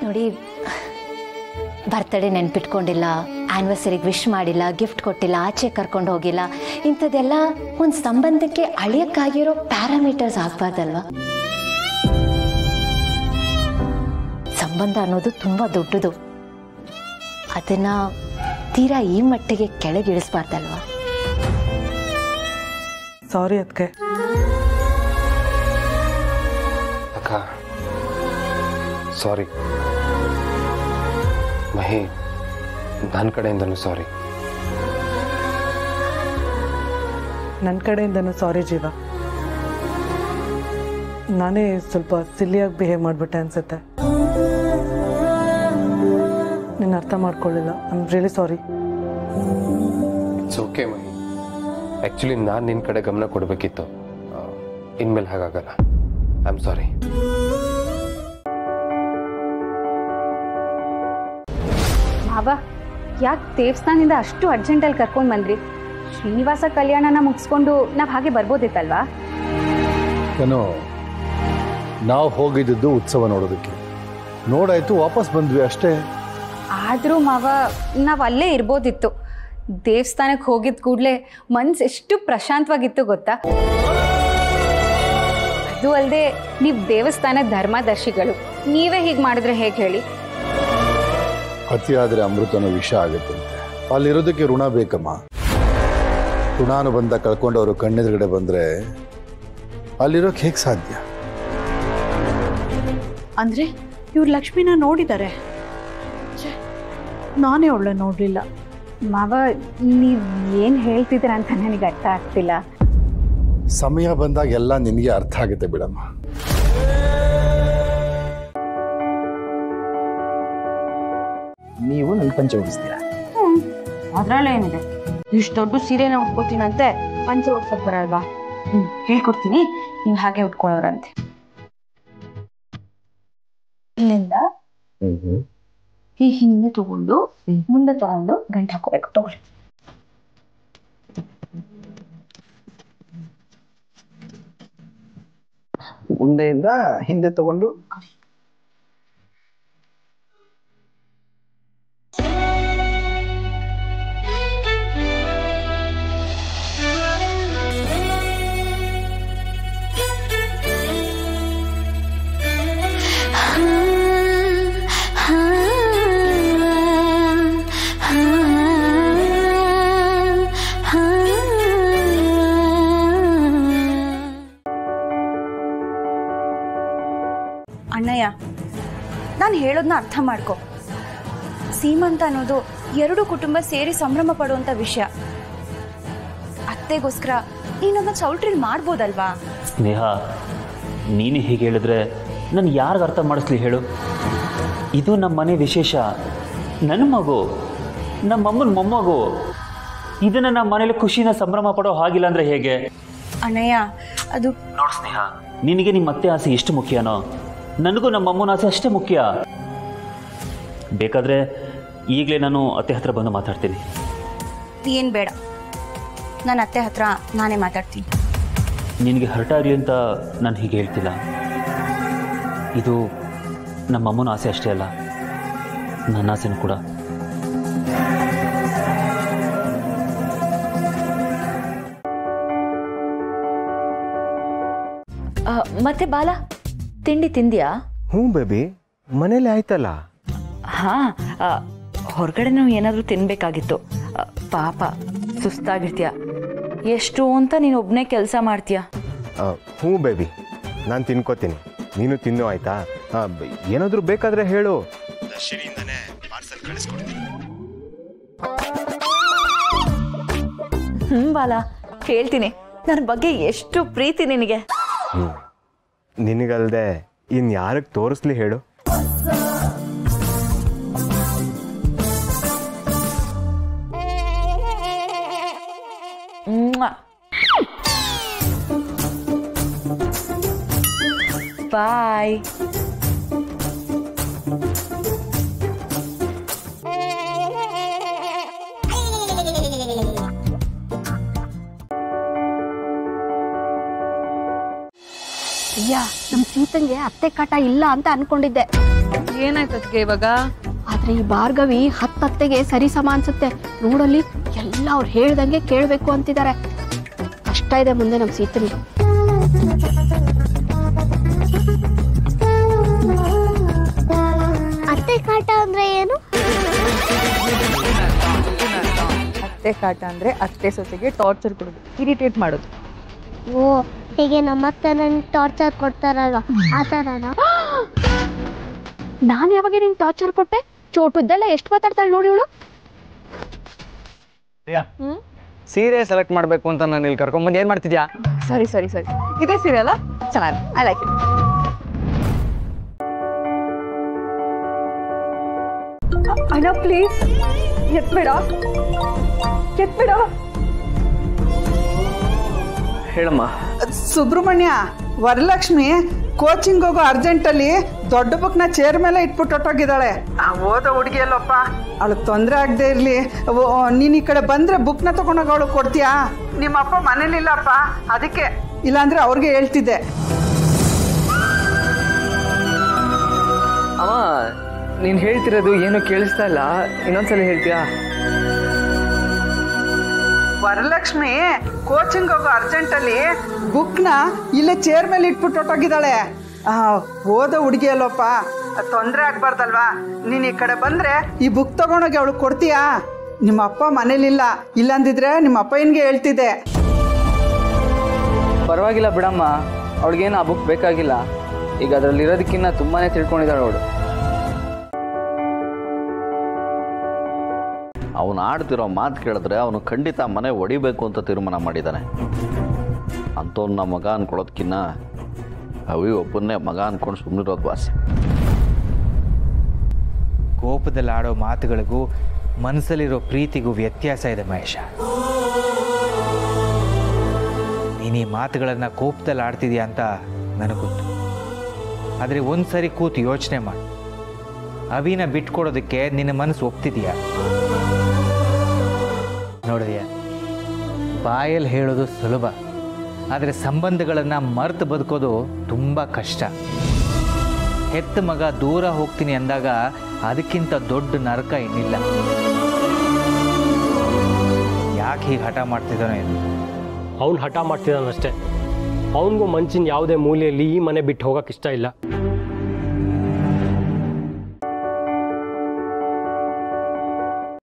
ನೋಡಿ, ಬರ್ತ್ಡೇ ನೆನ್ಪಿಟ್ಕೊಂಡಿಲ್ಲ, ಆ್ಯನಿವರ್ಸರಿಗೆ ವಿಶ್ ಮಾಡಿಲ್ಲ, ಗಿಫ್ಟ್ ಕೊಟ್ಟಿಲ್ಲ, ಆಚೆ ಕರ್ಕೊಂಡು ಹೋಗಿಲ್ಲ, ಇಂಥದ್ದೆಲ್ಲ ಒಂದು ಸಂಬಂಧಕ್ಕೆ ಅಳಿಯಕ್ಕಾಗಿರೋ ಪ್ಯಾರಾಮೀಟರ್ಸ್ ಆಗಬಾರ್ದಲ್ವಾ? ಸಂಬಂಧ ಅನ್ನೋದು ತುಂಬ ದೊಡ್ಡದು, ಅದನ್ನು ತೀರಾ ಈ ಮಟ್ಟಿಗೆ ಕೆಳಗಿಳಿಸ್ಬಾರ್ದಲ್ವಾ? ಸಾರಿ ಅದಕ್ಕೆ ಅಕ್ಕ, ಸಾರಿ ಮಹಿ, ನನ್ನ ಕಡೆಯಿಂದನೂ ಸಾರಿ. ನನ್ನ ಕಡೆಯಿಂದನೂ ಸಾರಿ ಜೀವ. ನಾನೇ ಸ್ವಲ್ಪ ಸಿಲ್ಲಿಯಾಗಿ ಬಿಹೇವ್ ಮಾಡಿಬಿಟ್ಟೆ ಅನ್ಸುತ್ತೆ. ನೀನು ಅರ್ಥ ಮಾಡ್ಕೊಳ್ಳಿಲ್ಲ. I am really sorry. It's okay Mahi. Actually ನಾನು ನಿನ್ನ ಕಡೆ ಗಮನ ಕೊಡಬೇಕಿತ್ತು. ಇನ್ಮೇಲೆ ಹಾಗಾಗಲ್ಲ. I am sorry. ಮಾವ, ಯಾಕೆ ದೇವಸ್ಥಾನದಿಂದ ಅಷ್ಟು ಅರ್ಜೆಂಟಲ್ಲಿ ಕರ್ಕೊಂಡು ಬಂದ್ರಿ? ಶ್ರೀನಿವಾಸ ಕಲ್ಯಾಣನ ಮುಗಿಸ್ಕೊಂಡು ನಾವು ಹಾಗೆ ಬರ್ಬೋದಿತ್ತಲ್ವಾ? ಏನೋ ನಾವು ಹೋಗಿದ್ದು ಉತ್ಸವ ನೋಡೋದಕ್ಕೆ, ನೋಡಾಯ್ತು, ವಾಪಸ್ ಬಂದ್ವಿ ಅಷ್ಟೇ. ಆದರೂ ಮಾವ, ನಾವು ಅಲ್ಲೇ ಇರ್ಬೋದಿತ್ತು. ದೇವಸ್ಥಾನಕ್ಕೆ ಹೋಗಿದ ಕೂಡಲೇ ಮನ್ಸು ಎಷ್ಟು ಪ್ರಶಾಂತವಾಗಿತ್ತು ಗೊತ್ತಾ? ಅದು ಅಲ್ಲದೆ ನೀವು ದೇವಸ್ಥಾನದ ಧರ್ಮದರ್ಶಿಗಳು, ನೀವೇ ಹೀಗೆ ಮಾಡಿದ್ರೆ ಹೇಗೆ ಹೇಳಿ? ಅತಿಯಾದರೆ ಅಮೃತನೋ ವಿಷ ಆಗುತ್ತಂತೆ. ಅಲ್ಲಿರೋದಕ್ಕೆ ಋಣ ಬೇಕಮ್ಮ. ಋಣಾನುಬಂಧ ಕಳ್ಕೊಂಡವರು ಕಣ್ಣೆದುರುಗಡೆ ಬಂದರೆ ಅಲ್ಲಿರೋಕೆ ಹೇಗೆ ಸಾಧ್ಯ? ಅಂದರೆ ಇವ್ರು ಲಕ್ಷ್ಮಿನ ನೋಡಿದ್ದಾರೆ, ನಾನೇ ಒಳ್ಳೆ ನೋಡಲಿಲ್ಲ. ಮಾವ, ನೀವು ಏನು ಹೇಳ್ತಿದ್ದೀರ ಅಂತ ನನಗೆ ಅರ್ಥ ಆಗ್ತಿಲ್ಲ. ಸಮಯ ಬಂದಾಗ ಎಲ್ಲ ನಿನಗೆ ಅರ್ಥ ಆಗುತ್ತೆ ಬಿಡಮ್ಮ. ನೀವು ನನ್ನ ಪಂಚೆ ಉಡಿಸ್ತೀರಾ? ಅದ್ರಲ್ಲೇನಿದೆ, ಇಷ್ಟು ದೊಡ್ಡ ಸೀರೆನ ಉಟ್ಕೋತೀನಂತೆ, ಪಂಚೆ ಉಡ್ಸಕ್ ಬರಲ್ವಾ? ಹೇಳ್ಕೊಡ್ತೀನಿ, ನೀವು ಹಾಗೆ ಉಟ್ಕೊಳ್ಳೋರಂತೆ. ಇಲ್ಲಿಂದ ಈ ಹಿಂದೆ ತಗೊಂಡು ಮುಂದೆ ತಗೊಂಡು ಗಂಟೆ ಹಾಕೋಬೇಕು. ತಗೊಳ್ಳಿ. ಮುಂದೆಯಿಂದ ಹಿಂದೆ ತಗೊಂಡು ಅಣ್ಣಯ್ಯ, ನಾನು ಹೇಳೋದನ್ನ ಅರ್ಥ ಮಾಡ್ಕೊ. ಸೀಮಂತ ಅನ್ನೋದು ಎರಡು ಕುಟುಂಬ ಸೇರಿ ಸಂಭ್ರಮ ಪಡುವಂತ ವಿಷಯ. ಅತ್ತೆಗೋಸ್ಕರ ನೀನೊಂದು ಚೌಲ್ಟ್ರಿಲ್ ಮಾಡ್ಬೋದಲ್ವಾ? ಸ್ನೇಹ, ನೀನು ಹೀಗೆ ಹೇಳಿದ್ರೆ ನಾನು ಯಾರಿಗೆ ಅರ್ಥ ಮಾಡಿಸ್ಲಿ ಹೇಳು? ಇದು ನಮ್ಮ ಮನೆ ವಿಶೇಷ, ನನ್ನ ಮಗು, ನಮ್ಮಮ್ಮನ ಮೊಮ್ಮಗು. ಇದನ್ನು ನಮ್ಮ ಮನೇಲಿ ಖುಷಿನ ಸಂಭ್ರಮ ಪಡೋ ಹಾಗಿಲ್ಲ ಅಂದರೆ ಹೇಗೆ? ಅಣ್ಣಯ್ಯ, ಅದು ನೋಡು ಸ್ನೇಹ, ನಿನಗೆ ನಿಮ್ಮ ಅತ್ತೆ ಆಸೆ ಎಷ್ಟು ಮುಖ್ಯನೋ ನನಗೂ ನಮ್ಮ ಅಮ್ಮನ ಆಸೆ ಅಷ್ಟೇ ಮುಖ್ಯ. ಬೇಕಾದರೆ ಈಗಲೇ ನಾನು ಅತ್ತೆ ಹತ್ರ ಬಂದು ಮಾತಾಡ್ತೀನಿ. ಏನು ಬೇಡ, ನನ್ನ ಅತ್ತೆ ಹತ್ರ ನಾನೇ ಮಾತಾಡ್ತೀನಿ. ನಿನಗೆ ಹರಟಾಗಲಿ ಅಂತ ನಾನು ಹೀಗೆ ಹೇಳ್ತಿಲ್ಲ. ಇದು ನಮ್ಮ ಅಮ್ಮನ ಆಸೆ ಅಷ್ಟೇ ಅಲ್ಲ, ನನ್ನ ಆಸೆನೂ ಕೂಡ. ಮತ್ತೆ ಬಾಲ, ತಿಂಡಿ ತಿಂದ್ಯಾ? ಹ್ಞೂ ಬೇಬಿ, ಮನೇಲಿ ಆಯ್ತಲ್ಲ. ಹಾಂ, ಹೊರಗಡೆನೂ ಏನಾದರೂ ತಿನ್ನಬೇಕಾಗಿತ್ತು. ಪಾಪ ಸುಸ್ತಾಗಿರ್ತೀಯ, ಎಷ್ಟು ಅಂತ ನೀನು ಒಬ್ಬನೇ ಕೆಲಸ ಮಾಡ್ತೀಯ. ಹ್ಞೂ ಬೇಬಿ, ನಾನು ತಿನ್ಕೋತೀನಿ, ನೀನು ತಿನ್ನು ಆಯ್ತಾ? ಏನಾದರೂ ಬೇಕಾದರೆ ಹೇಳು, ದರ್ಶಿನಿಯಿಂದನೇ ಪಾರ್ಸಲ್ ಕಳಿಸ್ಕೊಡ್ತೀನಿ. ಬಾಲ, ಹೇಳ್ತೀನಿ, ನನ್ನ ಬಗ್ಗೆ ಎಷ್ಟು ಪ್ರೀತಿ ನಿನಗೆ. ನಿನಗಲ್ದೆ ಇನ್ಯಾರಿಗೆ ತೋರಿಸ್ಲಿ ಹೇಳು? ಬಾಯ್. ಅಯ್ಯ, ನಮ್ಮ ಸೀತಂಗೆ ಅತ್ತೆ ಕಾಟ ಇಲ್ಲ ಅಂತ ಅನ್ಕೊಂಡಿದ್ದೆ. ಏನಾಯ್ತದ್ಗೆ ಇವಾಗ? ಆದ್ರೆ ಈ ಭಾರ್ಗವಿ ಹತ್ತತ್ತೆಗೆ ಸರಿ ಸಮ ಅನ್ಸುತ್ತೆ. ನೋಡಲ್ಲಿ ಎಲ್ಲ ಅವ್ರು ಹೇಳ್ದಂಗೆ ಕೇಳ್ಬೇಕು ಅಂತಿದ್ದಾರೆ. ಕಷ್ಟ ಇದೆ ಮುಂದೆ ನಮ್ ಸೀತನಿಗೆ. ಅತ್ತೆ ಕಾಟ ಅಂದ್ರೆ ಏನು? ಅತ್ತೆ ಕಾಟ ಅಂದ್ರೆ ಅತ್ತೆ ಸೊಸೆಗೆ ಟಾರ್ಚರ್ ಕೊಡೋದು, ಇರಿಟೇಟ್ ಮಾಡೋದು. ಓ, ಹೀಗೆ ನಮ್ಮತ್ತೆ ನನ್ಗೆ ಟಾರ್ಚರ್ ಕೊಡ್ತಾರಲ್ವ ಆ ಥರನಾ? ನಾನು ಯಾವಾಗ ನಿಂಗೆ ಟಾರ್ಚರ್ ಕೊಟ್ಟೆ? ಚೋಟುದ್ದೆಲ್ಲ ಎಷ್ಟು ಮಾತಾಡ್ತಾಳೆ ನೋಡಿ ಇವಳು. ಸೀರೆ ಸೆಲೆಕ್ಟ್ ಮಾಡ್ಬೇಕು ಅಂತ ನಾನು ಇಲ್ಲಿ ಕರ್ಕೊಂಡ್ಬಂದು ಏನ್ ಮಾಡ್ತಿದ್ಯಾ? ಸರಿ ಸರಿ ಸರಿ, ಇದೇ ಸೀರೆ ಅಲ್ಲ, ಚೆನ್ನಾಗಿ, ಐ ಲೈಕ್ ಇಟ್. ಅಣ್ಣ ಪ್ಲೀಸ್ ಎತ್ಬೇಡ, ಎತ್ಬೇಡ. ಹೇಳಮ್ಮ. ಸುಬ್ರಹ್ಮಣ್ಯ, ವರಲಕ್ಷ್ಮಿ ಕೋಚಿಂಗ್ ಹೋಗೋ ಅರ್ಜೆಂಟಲ್ಲಿ ದೊಡ್ಡ ಬುಕ್ನ ಚೇರ್ ಮೇಲೆ ಇಟ್ಬಿಟ್ಟು ಹೊಟ್ಟೋಗಿದ್ದಾಳೆ. ಓದೋ ಹುಡುಗಿ ಅಲ್ಲಪ್ಪ, ಅವಳಿಗೆ ತೊಂದರೆ ಆಗದೆ ಇರಲಿ. ನೀನು ಈ ಕಡೆ ಬಂದರೆ ಬುಕ್ನ ತೊಗೊಂಡೋಗಿ ಅವಳು ಕೊಡ್ತೀಯಾ? ನಿಮ್ಮ ಅಪ್ಪ ಮನೇಲಿಲ್ಲಪ್ಪ, ಅದಕ್ಕೆ. ಇಲ್ಲಾಂದ್ರೆ ಅವ್ರಿಗೆ ಹೇಳ್ತಿದ್ದೆ. ಅಮ್ಮ, ನೀನು ಹೇಳ್ತಿರೋದು ಏನು ಕೇಳಿಸ್ತಾ ಇಲ್ಲ, ಇನ್ನೊಂದ್ಸಲ ಹೇಳ್ತೀಯಾ? ವರಲಕ್ಷ್ಮಿ ಕೋಚಿಂಗ್ ಹೋಗೋ ಅರ್ಜೆಂಟಲ್ಲಿ ಬುಕ್ನ ಇಲ್ಲೇ ಚೇರ್ ಮೇಲೆ ಇಟ್ಬಿಟ್ಟು ಹೊಟ್ಟೋಗಿದ್ದಾಳೆ. ಓದೋ ಹುಡುಗಿ ಅಲ್ಲಪ್ಪ, ತೊಂದರೆ ಆಗ್ಬಾರ್ದಲ್ವಾ? ನೀನು ಈ ಕಡೆ ಬಂದರೆ ಈ ಬುಕ್ ತಗೊಂಡೋಗಿ ಅವಳು ಕೊಡ್ತೀಯಾ? ನಿಮ್ಮ ಅಪ್ಪ ಮನೇಲಿಲ್ಲ, ಇಲ್ಲಾಂದಿದ್ರೆ ನಿಮ್ಮ ಅಪ್ಪನಿಗೆ ಹೇಳ್ತಿದ್ದೆ. ಪರವಾಗಿಲ್ಲ ಬಿಡಮ್ಮ, ಅವಳಿಗೇನು ಆ ಬುಕ್ ಬೇಕಾಗಿಲ್ಲ. ಈಗ ಅದರಲ್ಲಿ ಇರೋದಕ್ಕಿಂತ ತುಂಬಾ ತಿಳ್ಕೊಂಡಿದ್ದಾಳೆ ಅವಳು. ಅವನು ಆಡ್ತಿರೋ ಮಾತು ಕೇಳಿದ್ರೆ ಅವನು ಖಂಡಿತ ಮನೆ ಹೊಡಿಬೇಕು ಅಂತ ತೀರ್ಮಾನ ಮಾಡಿದ್ದಾನೆ. ಅಂಥವ್ನ ಮಗ ಅನ್ಕೊಳ್ಳೋದಕ್ಕಿಂತ ಅವಿ ಒಬ್ಬನ್ನೇ ಮಗ ಅನ್ಕೊಂಡು ಸುಮ್ಮನಿರೋದು ವಾಸಿ. ಕೋಪದಲ್ಲಿ ಆಡೋ ಮಾತುಗಳಿಗೂ ಮನಸ್ಸಲ್ಲಿರೋ ಪ್ರೀತಿಗೂ ವ್ಯತ್ಯಾಸ ಇದೆ ಮಹೇಶ. ನೀನು ಈ ಮಾತುಗಳನ್ನು ಕೋಪದಲ್ಲಿ ಆಡ್ತಿದ್ಯಾ ಅಂತ ನನಗೆ ಗೊತ್ತು. ಆದರೆ ಒಂದು ಸರಿ ಕೂತು ಯೋಚನೆ ಮಾಡು, ಅವಿನ ಬಿಟ್ಕೊಡೋದಕ್ಕೆ ನಿನ್ನ ಮನಸ್ಸು ಒಪ್ತಿದೆಯಾ? ನೋಡಿದೆಯಾ, ಬಾಯಲ್ಲಿ ಹೇಳೋದು ಸುಲಭ, ಆದರೆ ಸಂಬಂಧಗಳನ್ನು ಮರೆತು ಬದುಕೋದು ತುಂಬ ಕಷ್ಟ. ಹೆತ್ತ ಮಗ ದೂರ ಹೋಗ್ತೀನಿ ಅಂದಾಗ ಅದಕ್ಕಿಂತ ದೊಡ್ಡ ನರಕ ಇನ್ನಿಲ್ಲ. ಯಾಕೆ ಹೀಗೆ ಹಠ ಮಾಡ್ತಿದ್ದಾನೋ ಏನು? ಅವನು ಹಠ ಮಾಡ್ತಿದ್ದಾನಷ್ಟೇ. ಅವನಿಗೂ ಮನ್ಸಿನ ಯಾವುದೇ ಮೂಲೆಯಲ್ಲಿ ಈ ಮನೆ ಬಿಟ್ಟು ಹೋಗೋಕೆ ಇಷ್ಟ ಇಲ್ಲ.